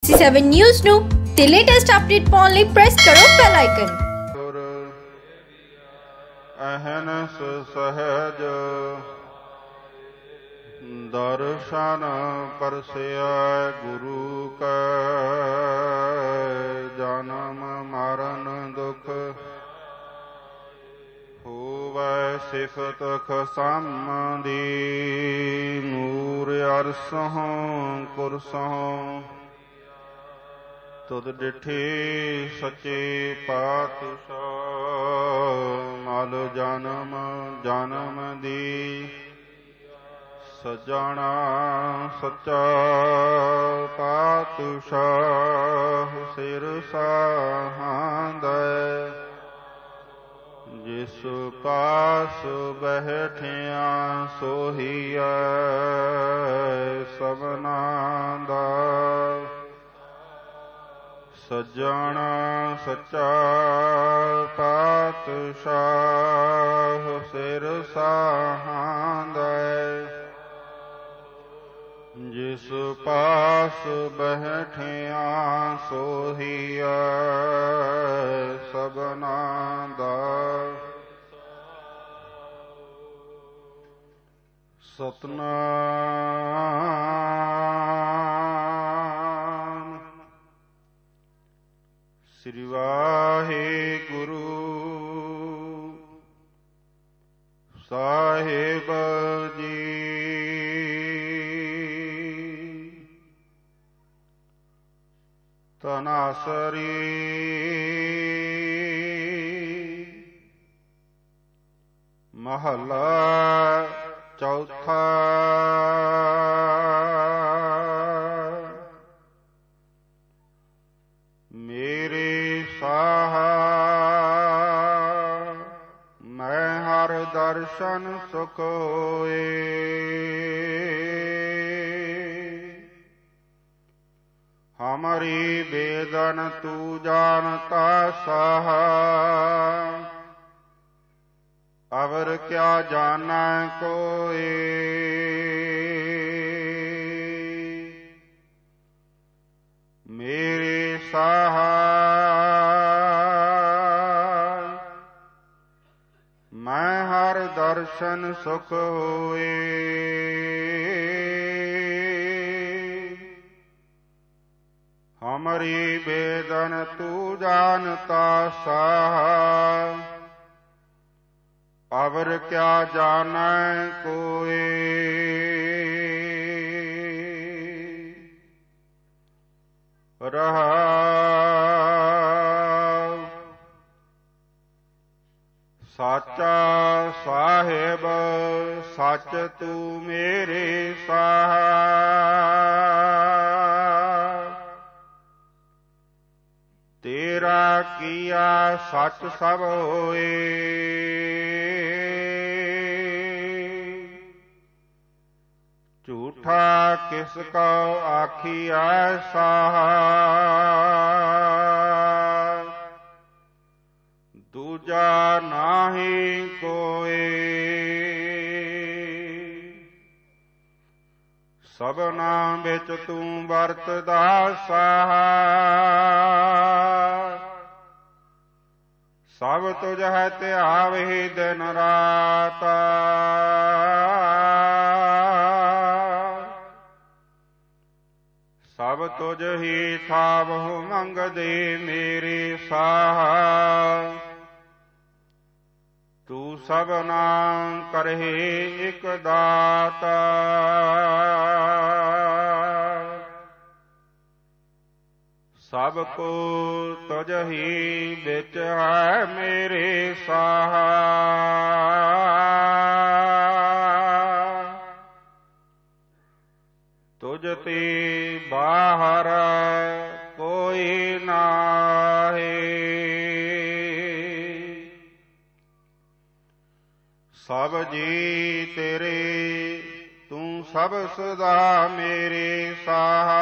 Nc7 News ਨੂੰ ਤੇ latest update ਪਾਉਣ ਲਈ ਪ੍ਰੈਸ ਕਰੋ ਬੈਲ ਆਈਕਨ। ਅਹਨਸ ਸਹਿਜ ਦਰਸ਼ਨ ਪਰਸਿਆ ਗੁਰੂ ਕੈ ਜਨਮ ਮਰਨ ਦੁਖ ਹੋਵੈ ਸਿਫਤ ਖਸਮ ਦੀ ਨੂਰ ਅਰਸਹੁ ਕੁਰਸਹੁ ਤੁਧ ਡਿਠੇ ਸੱਚੇ ਪਾਤਸ਼ਾਹ ਮਲ ਜਨਮ ਜਨਮ ਦੀ ਸਜਣਾ ਸੱਚਾ ਪਾਤਸ਼ਾਹ ਸਿਰ ਸਾਹਾਂਦੈ ਜਿਸ ਪਾਸ ਬੈਠਿਆ ਸੋਹੀਐ ਸਭਨਾ ਦਾ ਸਜਣਾ ਸੱਚਾ ਪਾਤਸ਼ਾਹ ਸਿਰ ਸਾਹਾਂਦੈ ਜਿਸ ਪਾਸ ਬੈਠਿਆ ਸੋਹੀਐ ਸਭਨਾ ਦਾ ਸਤਿਨਾਮ ਸ੍ਰੀ ਵਾਹਿਗੁਰੂ ਸਾਹਿਬ ਜੀ। ਤਨਾਸਰੀ ਮਹੱਲਾ ਚੌਥਾ। ਮੇਰੇ ਸਾਹ ਮੈਂ ਹਰ ਦਰਸ਼ਨ ਸੁਖ ਹੋਏ ਹਮਾਰੀ ਬੇਦਨ ਤੂ ਜਾਨਤਾ ਸਾਹ ਅਵਰ ਕਿਆ ਜਾਨੈ ਕੋਇ ਮੇਰੇ ਸਾਹ ਮੈਂ ਹਰ ਦਰਸ਼ਨ ਸੁਖ ਹੋਏ ਹਮਾਰੀ ਬੇਦਨ ਤੂ ਜਾਨਤਾ ਸਾਹ ਅਵਰ ਕਿਆ ਜਾਨੈ ਕੋਇ ਰਹਾਉ। ਸਾਚਾ ਸਾਹਿਬ ਸੱਚ ਤੂੰ ਮੇਰੇ ਸਾਹ ਤੇਰਾ ਕੀਆ ਸੱਚ ਸਭ ਹੋਏ ਝੂਠਾ ਕਿਸ ਕਉ ਆਖੀਐ ਸਾਹ ਦੂਜਾ ਨਾਹੀ ਕੋਇ ਸਭਨਾ ਵਿੱਚ ਤੂੰ ਵਰਤਦਾ ਸਾਹ ਸਭ ਤੁਝ ਹੈ ਧਿਆਵਹਿ ਦਿਨ ਰਾਤ ਸਭ ਤੁਝ ਹੀ ਥਾਵਹੁ ਮੰਗਦੇ ਮੇਰੇ ਸਾਹ ਤੂੰ ਸਭਨਾ ਕਰਹਿ ਇਕ ਦਾਤ ਸਭ ਕੋ ਤੁਝ ਹੀ ਵਿੱਚ ਹੈ ਮੇਰੇ ਸਾਹ ਤੁਝ ਤੇ ਬਾਹਰ ਕੋਈ ਨਾਹੀ ਸਭ ਜੀ ਤੇਰੇ ਤੂੰ ਸਭ ਸਦਾ ਮੇਰੇ ਸਾਹ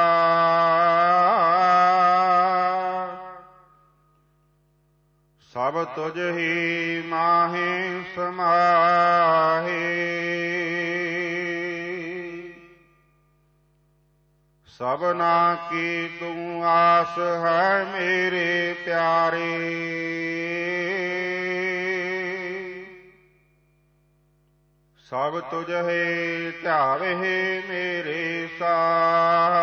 ਸਭ ਤੁਝ ਹੀ ਮਾਹੇ ਸਮਾਹੇ सबना की तू आस है मेरे प्यारे। सब तुझे ध्यावे मेरे साथ।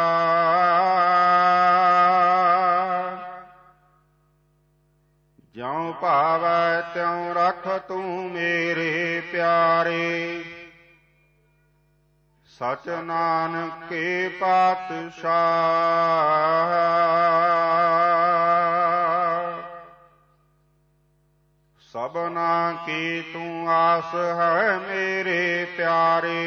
ज्यों भावै त्यों रख तू मेरे प्यारे। सच नानक के पातशाह। सबना की तू आस है मेरे प्यारे।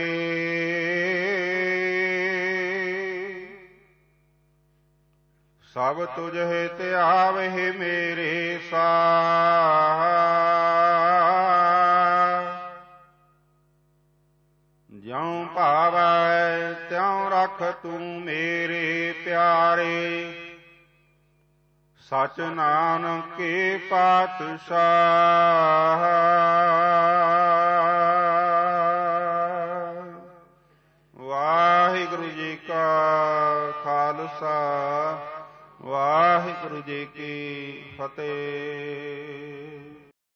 सब तुझे त्यावे मेरे साथ। ज्यों भावै त्यों रख तू मेरे प्यारे। सच नानक के पातशाह। वाहिगुरु जी का खालसा वाहिगुरु जी की फतेह।